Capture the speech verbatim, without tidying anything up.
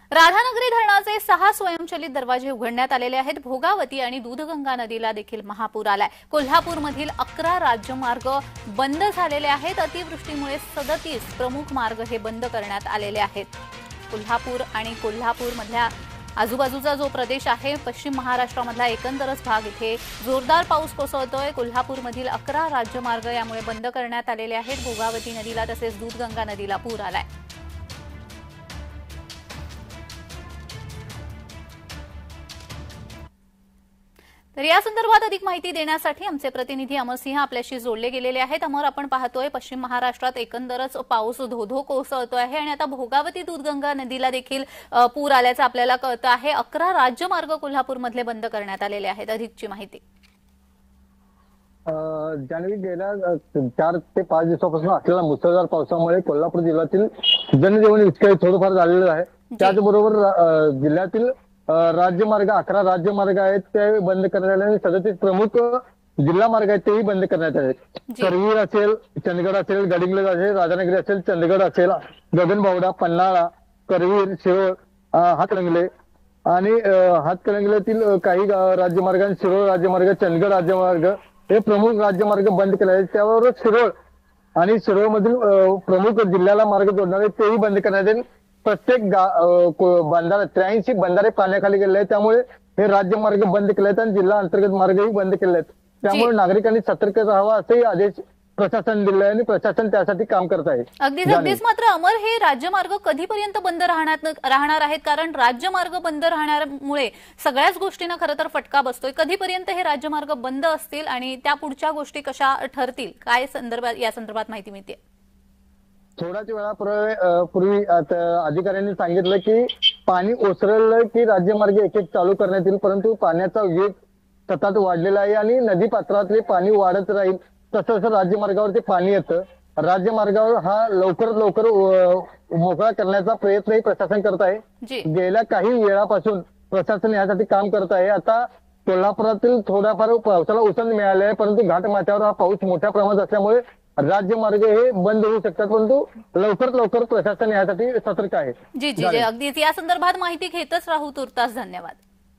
राधानगरी धरणाचे सहा स्वयंचलित दरवाजे उघडण्यात आलेले आहेत। भोगावती आणि दूधगंगा नदीला देखील महापूर आलाय। कोल्हापूरमधील अकरा राज्यमार्ग बंद झालेले आहेत। अतिवृष्टीमुळे सदतीस प्रमुख मार्ग हे बंद करण्यात आलेले आहेत। कोल्हापूर आणि कोल्हापूरमधल्या आजूबाजूचा जो प्रदेश आहे, पश्चिम महाराष्ट्रामधला एकंदरच भाग, इथे जोरदार पाऊस कोसळतोय। कोल्हापूरमधील अकरा राज्यमार्ग यामुळे बंद करण्यात आलेले आहेत। भोगावती नदीला तसेच दूधगंगा नदीला पूर आलाय। तर या संदर्भात अधिक माहिती देण्यासाठी आमचे प्रतिनिधी अमर सिंह आपल्याशी जोडले गेलेले आहेत। अमर, आपण पाहतोय पश्चिम महाराष्ट्रात एकंदरच पाऊस धोधो कोसळतोय आहे आणि आता भोगावती दूधगंगा नदीला देखील पूर आल्याचं आपल्याला कळतं आहे। अकरा राज्यमार्ग कोल्हापूरमधले बंद करण्यात आलेले आहेत। अधिकची माहिती। जानेवारी गेल्या चार ते पाच दिवसापासून असलेल्या मुसळधार पावसामुळे कोल्हापूर जिल्ह्यातील जनजीवन विस्कळीत थोडंफार झालेलं आहे। त्याचबरोबर जिल्ह्यातील राज्यमार्ग अकरा राज्यमार्ग आहेत ते बंद करण्यात आले आणि सदतीस प्रमुख जिल्हा मार्ग आहेत तेही बंद करण्यात आले। करवीर असेल, चंदगड असेल, गडिंग्लज असेल, राधानगरी असेल, चंदगड असेल, गगनबावडा, पन्हाळा, करवीर, शिरोळ, हातकणंगले आणि हातकणंगलेतील काही राज्यमार्ग आणि शिरोळ राज्यमार्ग, चंदगड राज्यमार्ग हे प्रमुख राज्यमार्ग बंद केले आहेत। त्याबरोबर शिरोळ आणि शिरोळमधील प्रमुख जिल्ह्याला मार्ग जोडणारे तेही बंद करण्यात येईल। प्रत्येक बंधारा त्र्याऐंशी बंधारे पाण्याखाली गेले आहेत, त्यामुळे हे राज्यमार्ग बंद केले आहेत आणि जिल्हा अंतर्गत मार्गही बंद केले आहेत। त्यामुळे नागरिकांनी सतर्क राहावा असेही आदेश प्रशासन दिले आणि प्रशासन त्यासाठी काम करत आहे। अगदीच अगदीच मात्र अमर, हे राज्यमार्ग कधीपर्यंत बंद राहणार राहणार आहेत? कारण राज्यमार्ग बंद राहण्यामुळे सगळ्याच गोष्टींना खरं तर फटका बसतोय। कधीपर्यंत हे राज्यमार्ग बंद असतील आणि त्या पुढच्या गोष्टी कशा ठरतील? काय संदर्भात या संदर्भात माहिती मिळते? थोड्याच वेळापूर्वी अधिकाऱ्यांनी सांगितलं की पाणी ओसरलं की राज्यमार्ग एक एक चालू करण्यात येईल, परंतु पाण्याचा वेग सतत वाढलेला आहे आणि नदी पात्रातले पाणी वाढत राहील तसं तसं राज्यमार्गावर ते पाणी येतं। राज्यमार्गावर हा लवकरात लवकर मोकळा करण्याचा प्रयत्नही प्रशासन करत आहे। गेल्या काही वेळापासून प्रशासन यासाठी काम करत आहे। आता कोल्हापुरातील थोड्याफार पावसाला उसंत मिळाले आहे, परंतु घाटमाथ्यावर हा पाऊस मोठ्या प्रमाणात असल्यामुळे राज्यमार्ग हे बंद होऊ शकतात, परंतु लवकरात लवकर प्रशासन यासाठी सतर्क आहे। जी जी जी अगदीच या संदर्भात माहिती घेतच राहू। तुर्तास धन्यवाद।